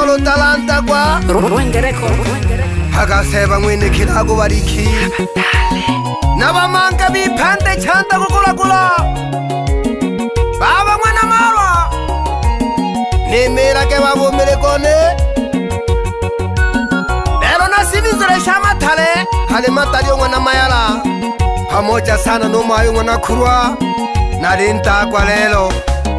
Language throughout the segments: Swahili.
Olo talanta kwa Hagaseba mwene kilago bariki Nabamanga bipande chanda kukula Baba mwana marwa Nimera ke babo merekone Lero nasibizire shama tale Hale matari mwana mayala Pamoja sana no mayo mwana kurwa Narinta kwa lelo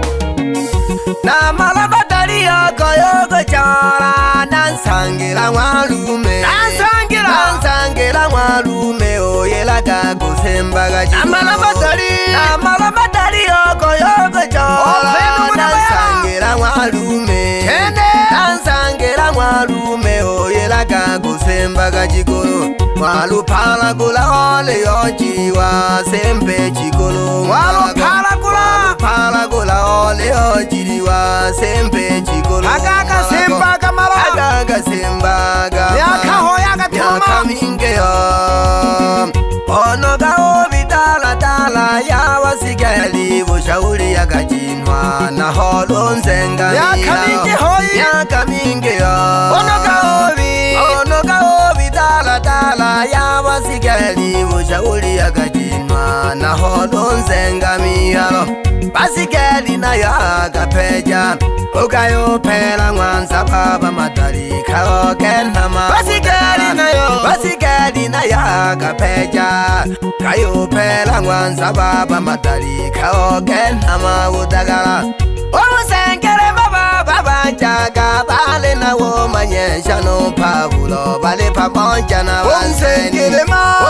Na malabadari yoko chara Nansangira walume Nansangira walume Oyela kago sembaga jigo Na malabadari yoko chara Nansangira walume Nansangira walume Oyela kago sembaga jigo Walu pala gula ole ojiwa sempe chikolo Walu pala gula ole ojiwa sempe chikolo Agaga semba gamara Agaga semba gamara Yaka hoyaga tuma Yaka mingeyo Ono ga obi dala Ya wasigeli Ushauri ya gajinwa Na holo nzenga Yaka minge hoi Yaka mingeyo Ono ga obi dala ya wasigeli ushauri ya gajinwa na holo nzenga miyalo basigeli na ya gapeja ukayo pela mwanza baba matari kaokenama basigeli na ya gapeja kayo pela mwanza baba matari kaokenama udagala Omusengere baba jaga bale na wo manyesha no pavulo bale pamoja na wansengere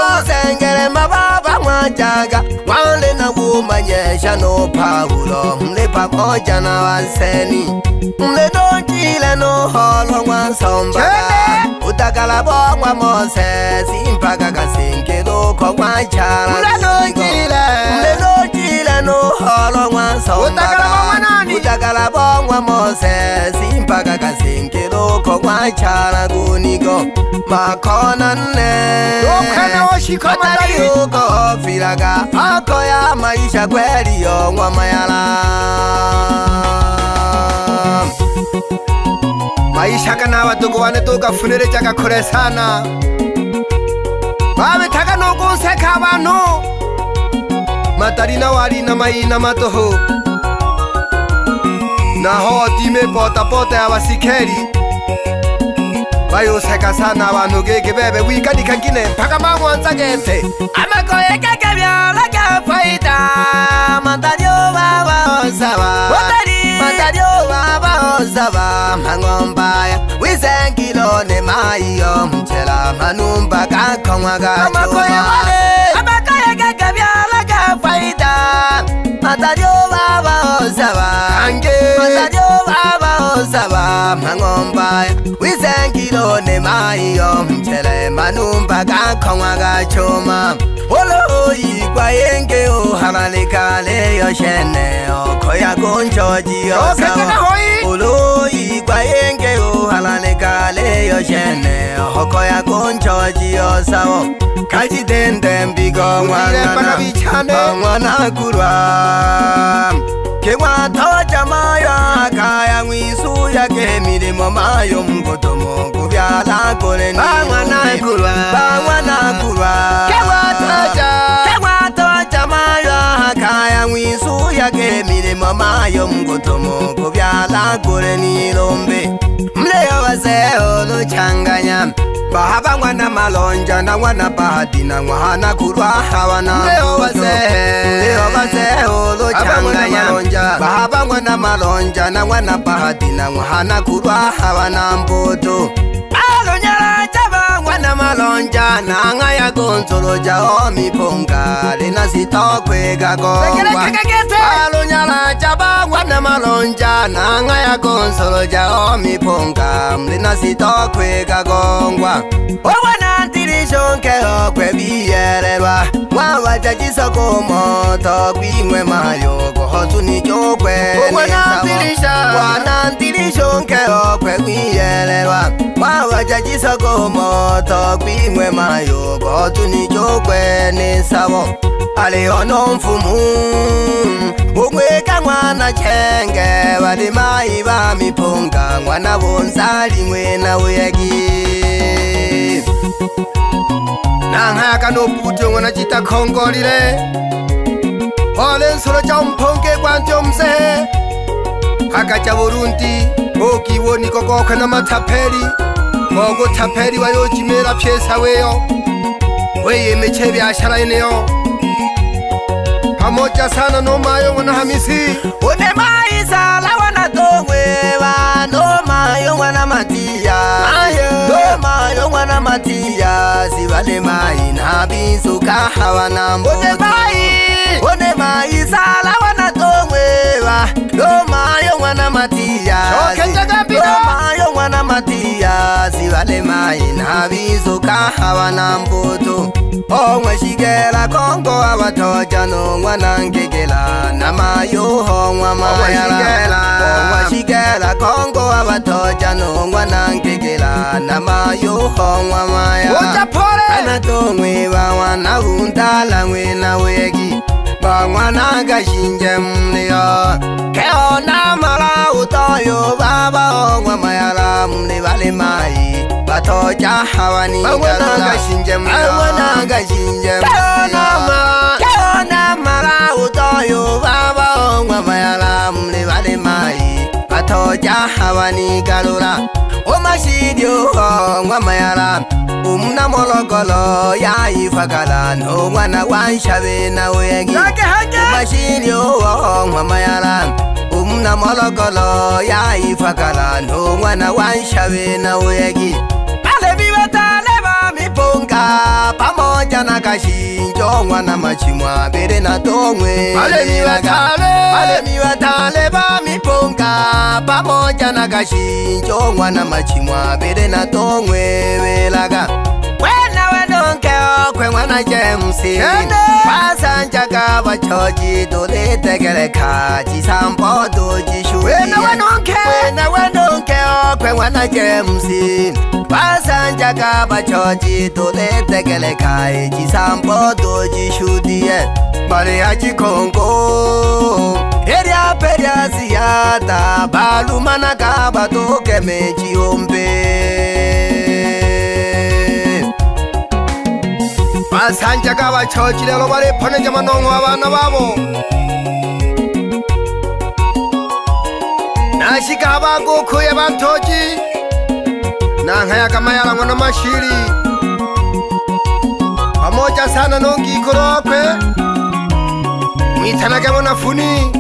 baba jaga bale na wo manyesha no pavulo mle pamoja na wanseni mle dojile no holo wansomba utakala bongwa mose simpaga kasengero kwa wachara mle dojile no holo wansomba Utakala bongwa mose Simpaga kasenkelo kwa wachara gunigo Makona nne Yokana washiko Matari yuko filaga Ako ya maisha kweli yongwa mayala Maisha kana watuko wane tuka funere chaka kure sana Babe taka nuku seka wano Matari na wali na mai na matoho Na hoa time pota ya wasikeri Bayo seka sana wano gege bebe wika di kagine Paka mwanza gente Amako eka kebyala kafaita Mantadio baba osawa Mantadio baba osawa Mangombaya Wisenkilo ne maiyo Mchela manumba kakongwa gachoma Amako eka kebyala kafaita Mantadio baba osawa Mantadio baba osawa Mangombaya Wisenkilo ne maiyo Mchele manumba kakongwa gachoma Olo yikwa yenge o halalika le yo shene o koya gonchoji o sawa Olo yikwa yenge o halalika le yo shene o koya gonchoji o sawa Kaji dende mbigo mwana kurwa Kewa toja mayo akaya mwisu ya kemirimo mayo mgotomo kubyala kole ni Bangwana kurwa Kewa toja mayo akaya mwisu ya kemirimo mayo mgotomo kubyala kole ni lombe Mleo wazeo lo changanya Bahaba mwana malonja na mwana bahati na mwana kurwa hawana Mleo wazeo lo changanya Bahaba mwana malonja na mwana bahati na mwana kurwa hawana mboto Alonyala chaba mwana malonja na ngaya gonzolo jao miponga Lena sitokwe gagongwa Alonyala chaba mwana malonja na ngaya gonzolo jao miponga Lena sitokwe gagongwa Owana ntirishonke okwe biyerelwa Mwawa jajiso kumoto kwimwe mayo Kohotu ni chokwe Owana ntirishonke okwe biyerelwa Mwawa Wajajisago moto kwingwe mayo Kotu ni chokwe ni sabo Aliono mfumu Umweka mwana chenge Wali maiba mipunga Mwana bonsali mwena uyagi Nanghaka no puto mwana chita kongolile Ole nsolo cha mponge kwa njomse Haka cha Burundi Oki woni kokoka na matapeli Mogo tapeli wayo jimera piesa weyo Weye mechebi ashara eneo Pamoja sana no mayo mwana Hamisi Une maisala wana tongwewa No mayo mwana matia No mayo mwana matia Siwale mai na bisu kahawana mboto Une maisala wana tongwewa No mayo mwana matia No mayo mwana matia Siwale mai na bisu kahawana mboto Omwe shigela kongo abatoja no mwana ngegela na mayo hongwa mayala Omwe shigela kongo abatoja no mwana ngegela na mayo hongwa mayala Oja pole Anatongwe wana hundala mwena wegi Bangwana gashinje mlio Keona mala utoyo baba hongwa mayala mli vale mai Batoja hawani Bangwana gashinje mlio Bangwana gashinje mlio Keona mala utoyo baba hongwa mayala mli vale mai Batoja hawani galura Omashidio hongwa mayala Umna molokolo ya ifakala No mwana wanshabe na wegi Omashidio hongwa mayala Umna molokolo ya ifakala No mwana wanshabe na wegi Ale biwetale ba mipunga Pamoja na kashinjo mwana machimwa Bere na tongwe Ale miwetale ba mipunga Pamoja na kashinjo mwana machimwa Bere na tongwe welaga Wena wenonke okwe mwana jemsi Pasanjaka bachoji dole tegele kaji Sampo doji shuhi Wena wenonke okwe mwana jemsi Pasanjaka bachoji dole tegele kaji Sampo doji shuhi Bale haji kongo Eria peria siyata Balu manaka batoke meji ombe Basanja kaba chochi lelo bale pone jama nongo abana babo Nashika abango kuye bantoji Nanghaya kama yala mwana mashiri Pamoja sana nongi korokwe Mwitanake mwana funi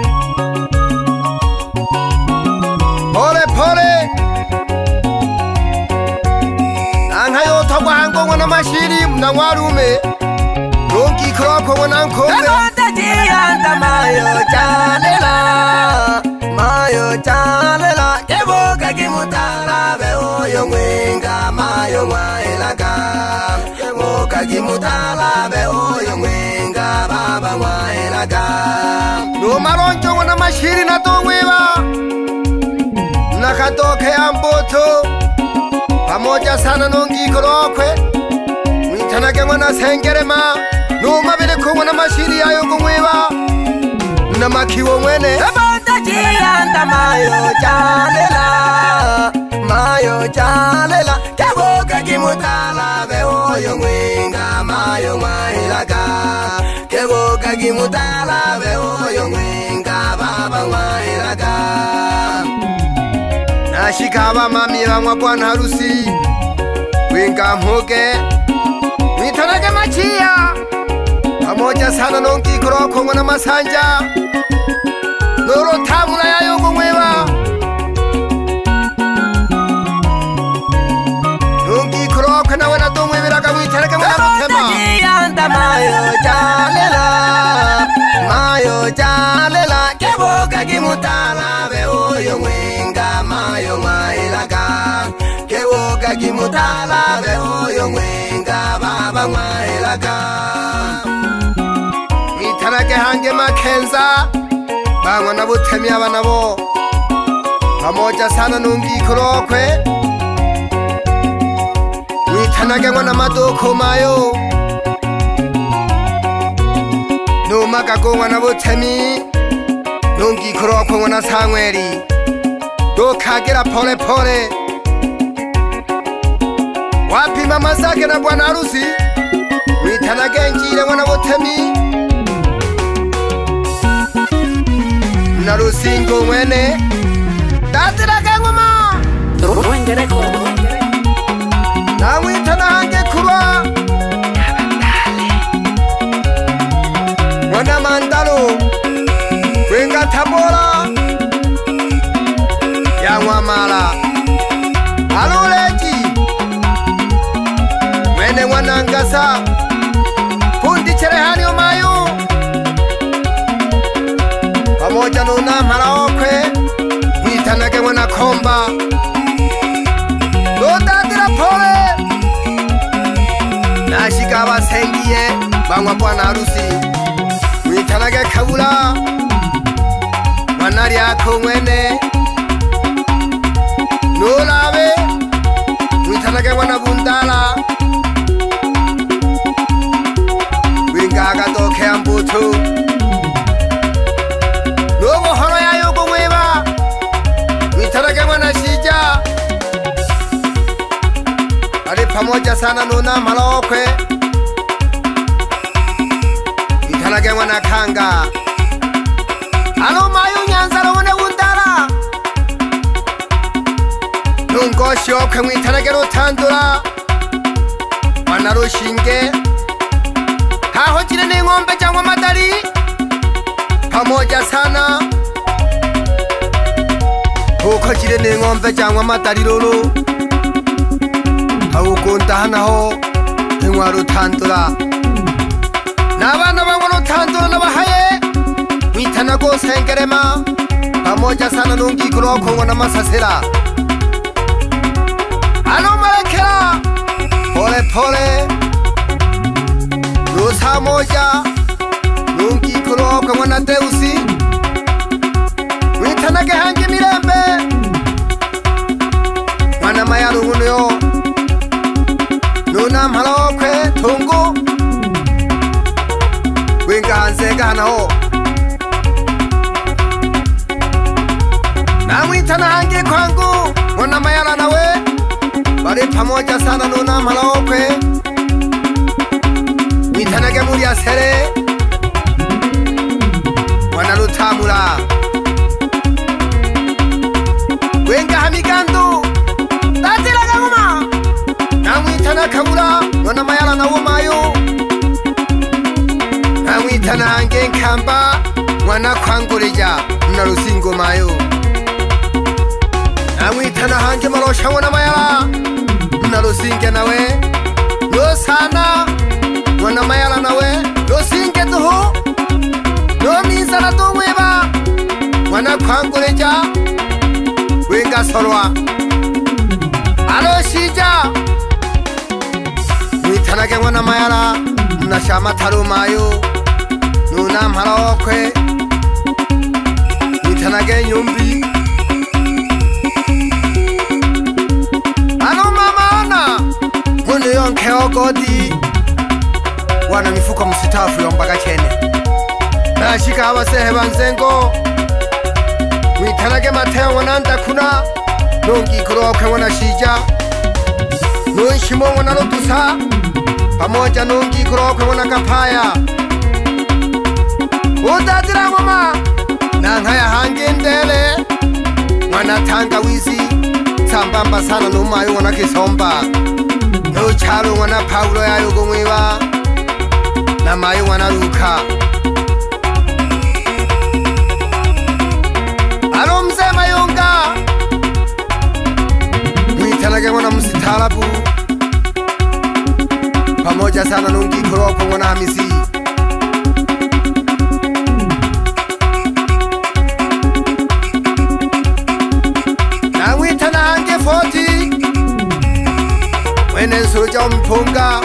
Pole pole Nanghaya otogwa hango mwana mashiri mna warume Nongi korokwe mwana nkombe Kamonda jiyanda mayo chalela Keboga kimutala beoyo mwenga mayo mwaelaga Keboga kimutala beoyo mwenga baba mwaelaga No maroncho mwana mashiri na tongweba Nakatoke ya mboto Pamoja sana nongi korokwe Mwitanake mwana sengerema No mabele ko mwana mashiri ayo kumweba Na makiwo mwene Kamonda jiyanda mayo chalela Keboga kimutala beoyo mwenga mayo mwaelaga Keboga kimutala beoyo mwenga baba mwaelaga Nashika abamami bamwa bwana harusi Winga mhoge Mwitanake machia Pamoja sana nongi koroko mwana masanja Noro tamula ya yungu mwewa Nongi koroko na wana dongwe viraga mwitanake mwana mutema Jiyanda mayo chalela Keboga kimutala beoyo mwenga mayo mwaelaga Keboga kimutala beoyo mwenga baba mwaelaga Mwitanake hange makenza Bangwa na butemi abana bo Pamoja sana nongi korokwe Witanage mwana madoko mayo Numaka ko mwana butemi Nungi kuroko mwana sangweri Dokagera pole pole Wapima masake na bwana harusi Witanage njire mwana butemi Narusingo mwene Datira kangoma Ruengereko Namwitana hange kuba Mwana mandalo Wenga tabora Yangwa mala Aluleji Mwene mwana ngasa Fundi cherehani umayu Pamoja nuna mhala okwe Mwitanage mwana komba Dodadira pole Nashika basengiye Bangwa bwana harusi Mwitanage kabula Mwana lyako mwene Nolabe Mwitanage mwana bundala Wingaga doke ambutu Nobo horo ya yogo mweba Mwitanage mwana shija Ali pamoja sana nuna malokwe Mwitanage mwana kanga Alo mayu nyanzalo mwane undala Nungoshi okwe mwitanage rutandura Mwana rushinge Haho jine ni ngombe jangwa madari Pamoja sana Huko jine ni ngombe jangwa madari lulu Haukunta hanaho Ngwa rutandura Nabana bangwa rutandura nabahaye Mwitanago sengerema Pamoja sana nungi kuroko ngwa namasasira Ano malekera Pole pole Rusa moja Nungi kuroko ngwa na deusi Mwitanage hange mirembe Mwana mayaru ngunuyo Nuna mhalokwe tungu Winga hanzega hanaho Na mwitana hange kwangu Mwana mayala nawe Bari pamoja sana nuna mhalokwe Mwitanage muri asere Mwana rutamura Winga hamigandu Datira ganguma Namwitana kabula Mwana mayala na umayo Namwitana hange nkamba Mwana kwangureja Narusingo mayo Namwitana hange marosha mwana mayala Narusinge nawe No sana Mwana mayala nawe Rusinge tuho No mizana tumweba Mwana kwangureja Wenga solwa Alo shija Mwitanage mwana mayala Mnashama taru mayo Nuna mhala okwe Mwitanage nyumbi Ano mama ana Mune yonke ogodi Wana mifuko msitafu yombaga chene Nashika hawa sehe banzengo Mwitanage mateo wananda kuna Nungi kuroke wana shija Nunshimo wana lutusa Pamoja nungi kuroke wana kapaya Udadira ngoma Nanghaya hangi ndele Mwana tangawizi Sambamba sana numayu wana kisomba Nuchalu wana paulo ya yugumwiwa Na mayu wana ruka Alo mze mayunga Mwitanage mwana msitalabu Pamoja sana nungi kuroko mwana hamisi Na mwitana hange 40 Mwene nsuru ja mpunga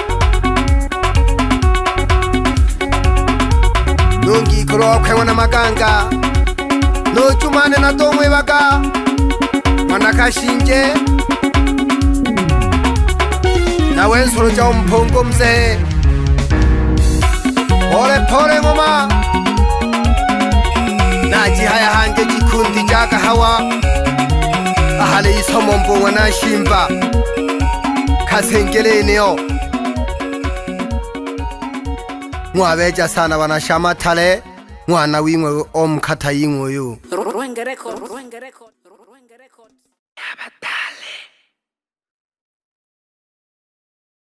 Nungi kuroko mwana maganga Nuchumane na tomwe baka Mwana kashinje nawe nsolo ja umphongo mse pole pole ngoma naji haya hange jikundi jaka hawa ahale isomo mbongo na shimba kasengeleni yo mwabeja sana wanashama tale mwana wimwe omkata yingwe yo Rwenge record Yabatale